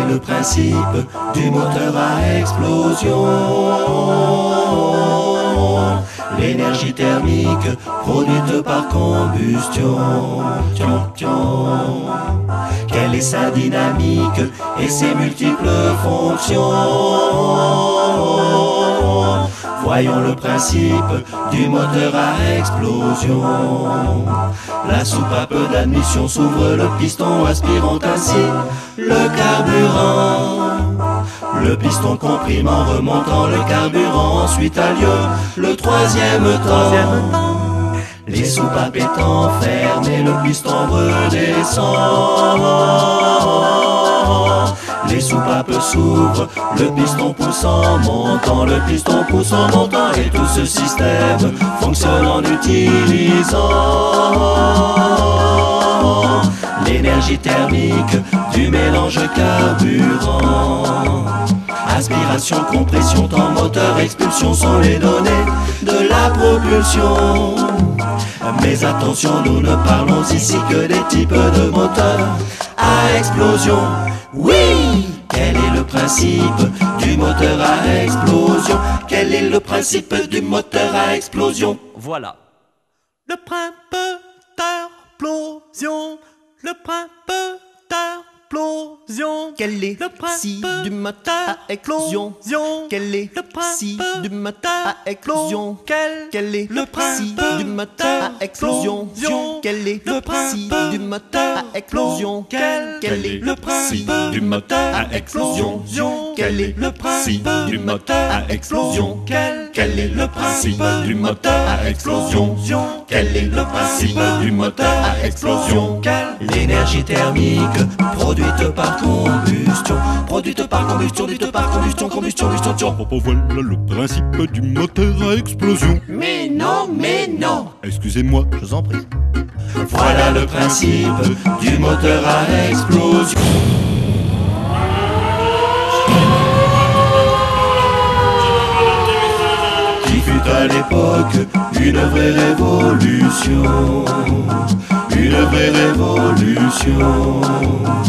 le principe du moteur à explosion. L'énergie thermique produite par combustion. Quelle est sa dynamique et ses multiples fonctions? Voyons le principe du moteur à explosion. La soupape d'admission s'ouvre, le piston aspirant ainsi le carburant. Le piston comprime en remontant le carburant. Ensuite a lieu le troisième temps. Les soupapes étant fermées, le piston redescend. Les soupapes s'ouvrent, le piston pousse en montant, le piston pousse en montant, et tout ce système fonctionne en utilisant l'énergie thermique du mélange carburant. Aspiration, compression, temps, moteur, expulsion sont les données de la propulsion. Mais attention, nous ne parlons ici que des types de moteurs à explosion. Oui! Quel est le principe du moteur à explosion? Quel est le principe du moteur à explosion? Voilà. Le principe d'explosion. Le principe d'explosion. Quel est le principe principe du moteur à explosion? Quel est le le principe principe du moteur à explosion? Quel est le le principe principe du moteur à explosion? Quel est le le principe principe du moteur à explosion? Quel est le principe du moteur à explosion? Quel est le principe du moteur à explosion? Quel est le principe du moteur à explosion? Quel est le principe du moteur à explosion? L'énergie thermique produite par combustion, produite par combustion, produite par combustion, combustion. Voilà le principe du moteur à explosion. Mais non! Excusez-moi, je vous en prie. Voilà le principe du moteur à explosion. Qui fut à l'époque une vraie révolution, une vraie révolution.